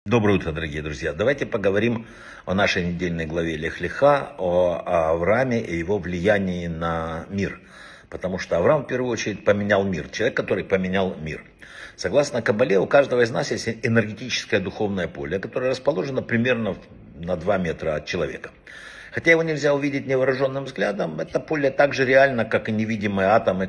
Доброе утро, дорогие друзья. Давайте поговорим о нашей недельной главе Лех Леха, о Аврааме и его влиянии на мир. Потому что Авраам в первую очередь поменял мир, человек, который поменял мир. Согласно Кабале, у каждого из нас есть энергетическое духовное поле, которое расположено примерно на 2 метра от человека. Хотя его нельзя увидеть невооруженным взглядом, это поле так же реально, как и невидимые атомы,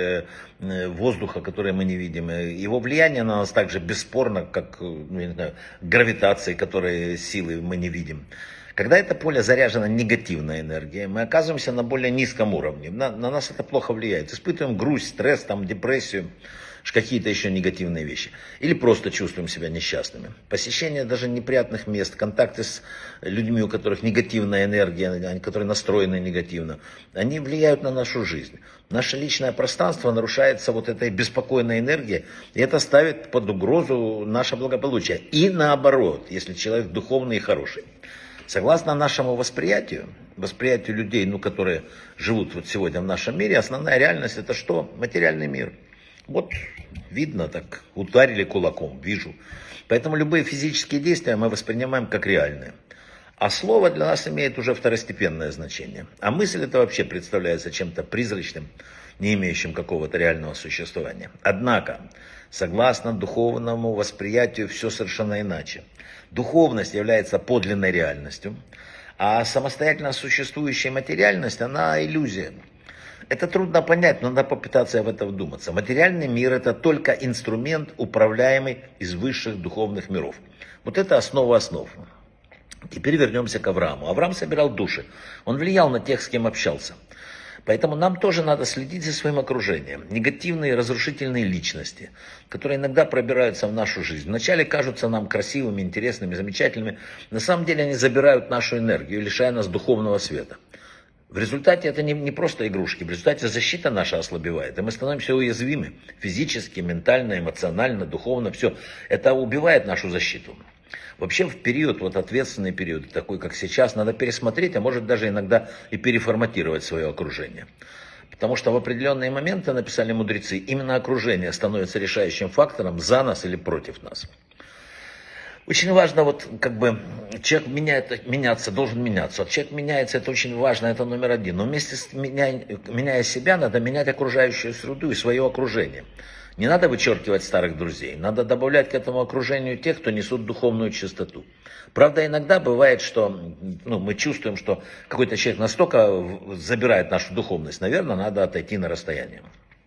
воздуха, которые мы не видим. Его влияние на нас так же бесспорно, как не знаю, гравитация, силы мы не видим. Когда это поле заряжено негативной энергией, мы оказываемся на более низком уровне. На нас это плохо влияет. Испытываем грусть, стресс, депрессию, какие-то еще негативные вещи. Или просто чувствуем себя несчастными. Посещение даже неприятных мест, контакты с людьми, у которых негативная энергия, которые настроены негативно, они влияют на нашу жизнь. Наше личное пространство нарушается вот этой беспокойной энергией, и это ставит под угрозу наше благополучие. И наоборот, если человек духовный и хороший. Согласно нашему восприятию людей, которые живут вот сегодня в нашем мире, основная реальность это что? Материальный мир. Вот видно, так ударили кулаком, вижу. Поэтому любые физические действия мы воспринимаем как реальные. А слово для нас имеет уже второстепенное значение. А мысль это вообще представляется чем-то призрачным, не имеющим какого-то реального существования. Однако, согласно духовному восприятию, все совершенно иначе. Духовность является подлинной реальностью, а самостоятельно существующая материальность, она иллюзия. Это трудно понять, но надо попытаться в это вдуматься. Материальный мир это только инструмент, управляемый из высших духовных миров. Вот это основа основ. Теперь вернемся к Аврааму. Авраам собирал души. Он влиял на тех, с кем общался. Поэтому нам тоже надо следить за своим окружением. Негативные, разрушительные личности, которые иногда пробираются в нашу жизнь. Вначале кажутся нам красивыми, интересными, замечательными. На самом деле они забирают нашу энергию, лишая нас духовного света. В результате это не просто игрушки, в результате защита наша ослабевает, и мы становимся уязвимы физически, ментально, эмоционально, духовно, все. Это убивает нашу защиту. Вообще в период, ответственный период, такой как сейчас, надо пересмотреть, а может даже иногда и переформатировать свое окружение. Потому что в определенные моменты, написали мудрецы, именно окружение становится решающим фактором за нас или против нас. Очень важно, человек меняться, должен меняться. Человек меняется, это очень важно, это номер один. Но вместе с меняя себя, надо менять окружающую среду и свое окружение. Не надо вычеркивать старых друзей, надо добавлять к этому окружению тех, кто несут духовную чистоту. Правда, иногда бывает, что мы чувствуем, что какой-то человек настолько забирает нашу духовность, наверное, надо отойти на расстояние.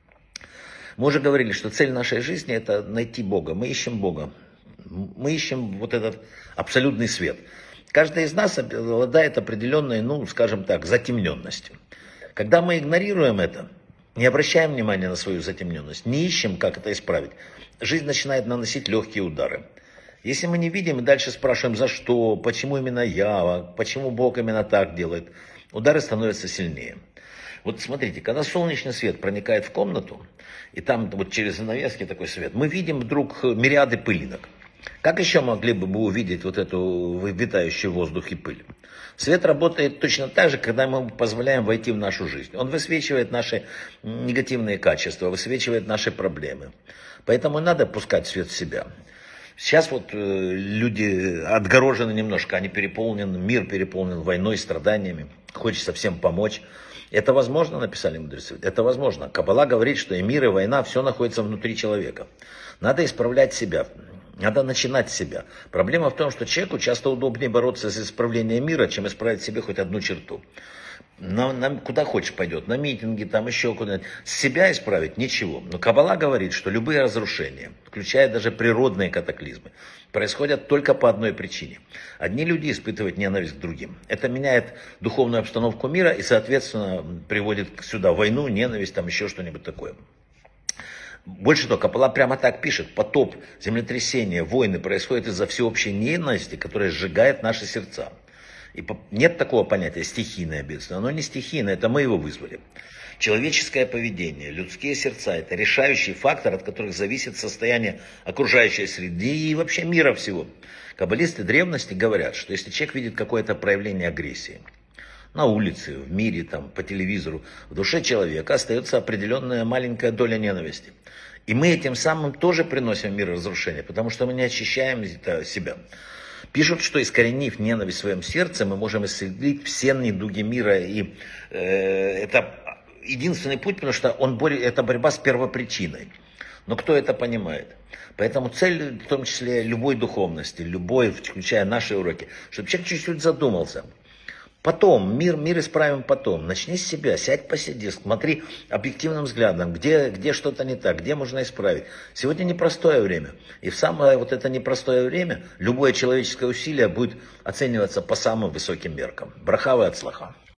Мы уже говорили, что цель нашей жизни это найти Бога, мы ищем Бога. Мы ищем вот этот абсолютный свет. Каждый из нас обладает определенной, затемненностью. Когда мы игнорируем это, не обращаем внимания на свою затемненность, не ищем, как это исправить, жизнь начинает наносить легкие удары. Если мы не видим и дальше спрашиваем, за что, почему именно я, почему Бог именно так делает, удары становятся сильнее. Вот смотрите, когда солнечный свет проникает в комнату, и там через занавески такой свет, мы видим вдруг мириады пылинок. Как еще могли бы мы увидеть эту витающую в воздухе пыль? Свет работает точно так же, когда мы позволяем войти в нашу жизнь. Он высвечивает наши негативные качества, высвечивает наши проблемы. Поэтому надо пускать свет в себя. Сейчас люди отгорожены немножко, мир переполнен войной, страданиями. Хочется всем помочь. Это возможно, написали мудрецы? Это возможно. Каббала говорит, что и мир, и война, все находится внутри человека. Надо исправлять себя. Надо начинать с себя. Проблема в том, что человеку часто удобнее бороться за исправление мира, чем исправить себе хоть одну черту. Куда хочешь пойдет, на митинги, еще куда-нибудь. С себя исправить ничего. Но Каббала говорит, что любые разрушения, включая даже природные катаклизмы, происходят только по одной причине. Одни люди испытывают ненависть к другим. Это меняет духовную обстановку мира и, соответственно, приводит сюда войну, ненависть, еще что-нибудь такое. Больше того, Каббала прямо так пишет: потоп, землетрясения, войны происходят из-за всеобщей ненависти, которая сжигает наши сердца. И нет такого понятия стихийное бедствие. Оно не стихийное, это мы его вызвали. Человеческое поведение, людские сердца – это решающий фактор, от которых зависит состояние окружающей среды и вообще мира всего. Каббалисты древности говорят, что если человек видит какое-то проявление агрессии, на улице, в мире, по телевизору, в душе человека остается определенная маленькая доля ненависти. И мы этим самым тоже приносим мир разрушения, потому что мы не очищаем себя. Пишут, что искоренив ненависть в своем сердце, мы можем исцелить все недуги мира. И это единственный путь, потому что это борьба с первопричиной. Но кто это понимает? Поэтому цель, в том числе любой духовности, любой, включая наши уроки, чтобы человек чуть-чуть задумался. Потом, мир исправим потом. Начни с себя, сядь, посиди, смотри объективным взглядом, где что-то не так, где можно исправить. Сегодня непростое время. И в самое вот это непростое время любое человеческое усилие будет оцениваться по самым высоким меркам. Браха ве ацлаха.